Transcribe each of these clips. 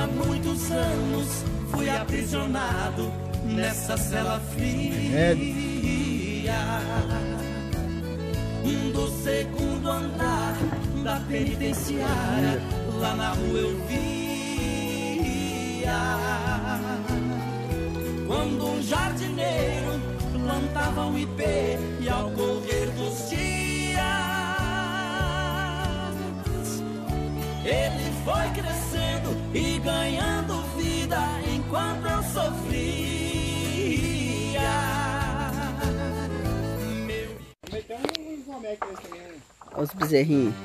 Há muitos anos fui aprisionado nessa cela fria. Do segundo andar da penitenciária, lá na rua eu via quando um jardineiro plantava um ipê e ao correr dos dias ele foi crescendo e ganhando vida enquanto eu sofria. Os bezerrinhos.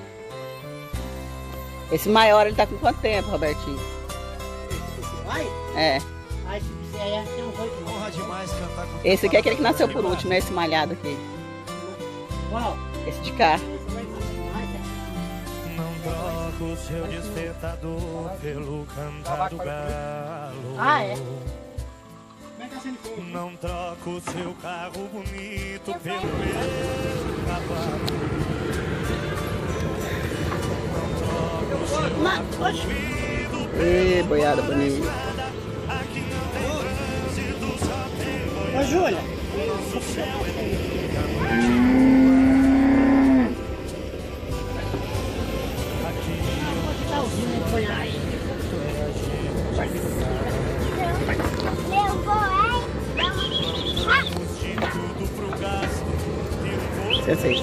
Esse maior, ele tá com quanto tempo, Robertinho? Esse vai? É. Ah, esse bezerro aí tem uns 8 meses. Honra demais cantar com Esse aqui é aquele que nasceu por último, né? Esse malhado aqui. Qual? Esse de cá. Esse vai nascer mais, né? Não troca o seu despertador pelo cantar do galo. Ah, é? Como é que tá sendo fogo? Não troca o seu carro bonito pelo meu cavalo. Não troca o seu ouvido Ê, boiada bonita. aqui não tem trânsito, só tem Ô, Júlia. nosso céu é Tá ouvindo, né? Põe aí. de tudo pro gasto e Você aceita?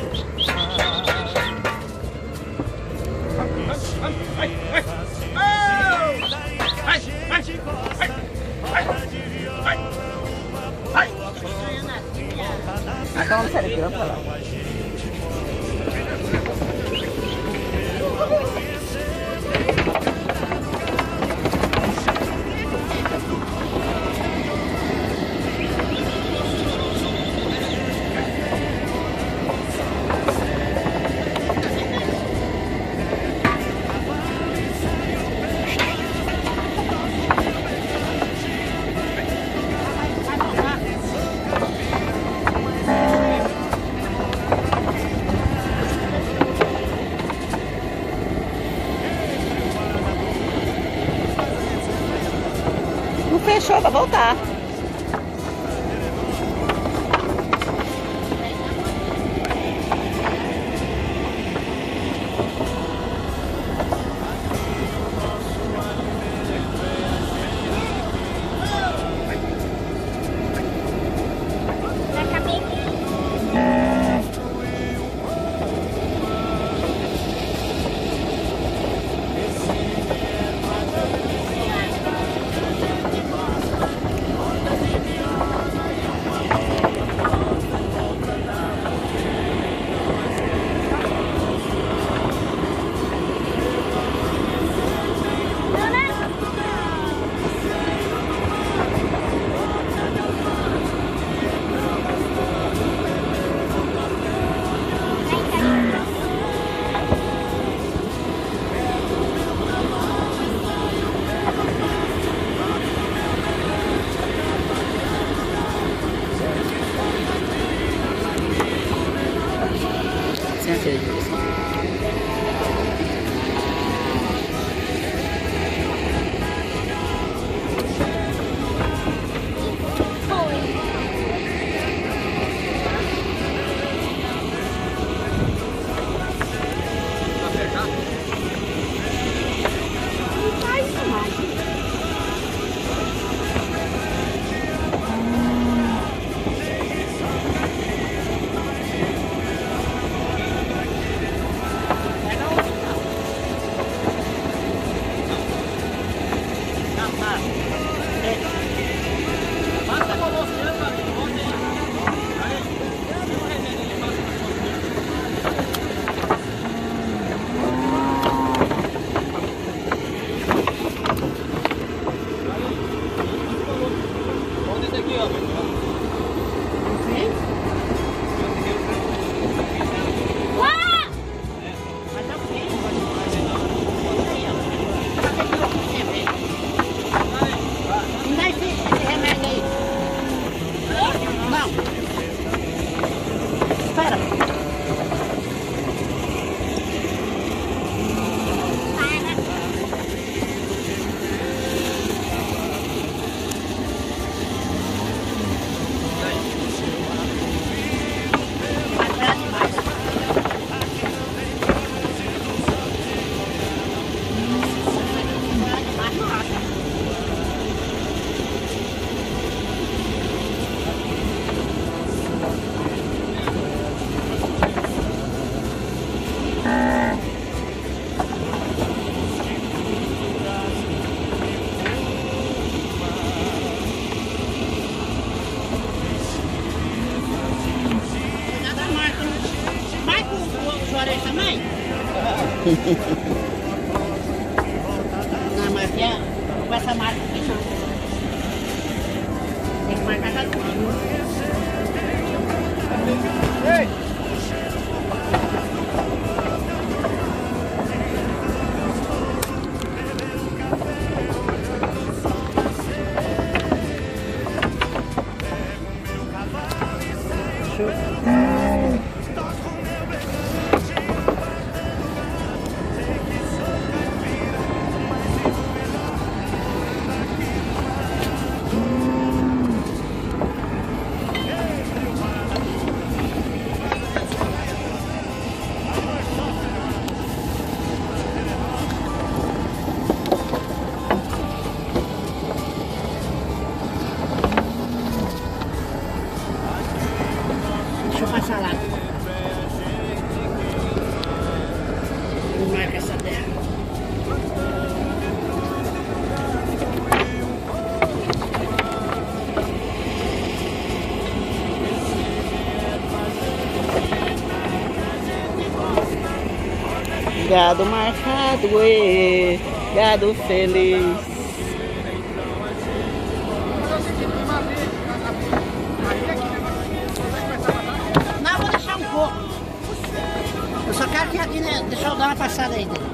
Agora não sai daqui, vamos pra lá. Não fechou pra voltar. Não, mas aqui com essa marca aqui não. Tem que marcar já tudo. Ei! Deixa eu passar lá. Não marca essa terra. Gado marcado, gado feliz. Não, vou deixar um pouco. Eu só quero que aqui, né? Deixa eu dar uma passada aí dele.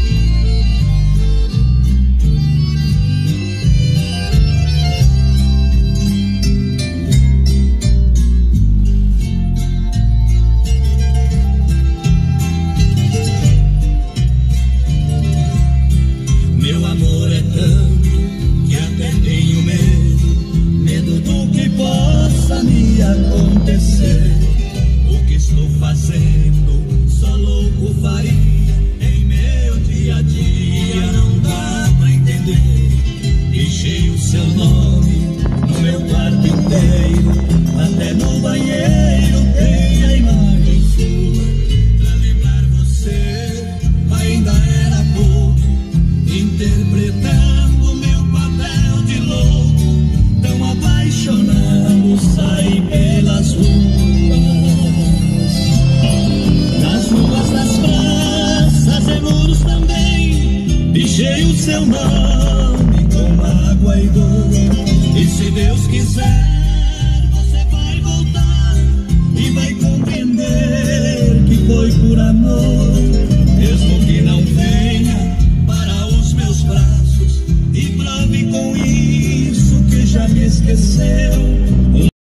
Meu amor é tanto que até tenho medo do que possa me acontecer. O que estou fazendo, só louco faria em meu dia a dia. Não dá pra entender. Deixei o seu nome no meu quarto inteiro, até no banheiro tem a imagem sua. Pra lembrar você, ainda era pouco, interpretando meu papel de louco, tão apaixonado, saí pelas ruas. Nas ruas das praças e muros também, deixei o seu nome com mágoa e dor. E se Deus quiser, você vai voltar e vai compreender que foi por amor, mesmo que não venha para os meus braços e prove com isso que já me esqueceu.